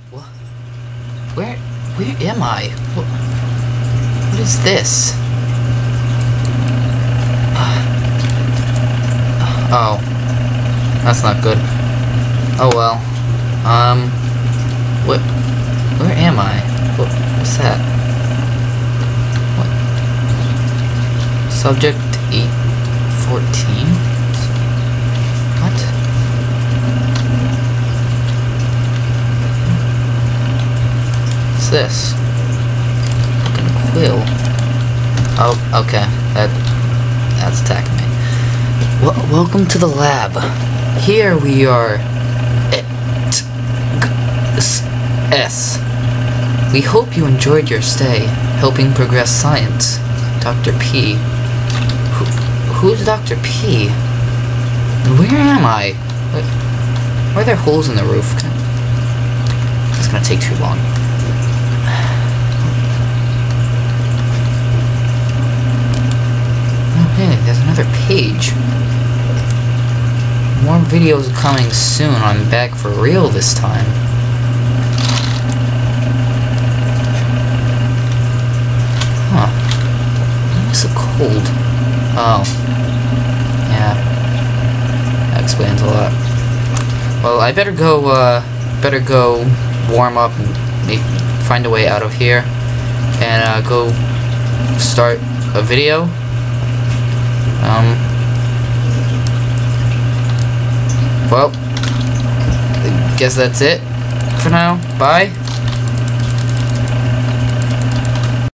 What? Where am I? What is this? Oh. That's not good. Oh well. Where am I? What's that? What? Subject 814? What? What's this? Fucking quill. Oh, okay. That's attacking me. Welcome to the lab. Here we are at S. We hope you enjoyed your stay, helping progress science. Dr. P. Who's Dr. P? Where am I? Why are there holes in the roof? It's gonna take too long. Oh, hey, there's another page. More videos coming soon. I'm back for real this time. Huh. Why is it cold? Oh. Yeah. That explains a lot. Well, I better go warm up and find a way out of here. And, go start a video. Well, I guess that's it for now. Bye.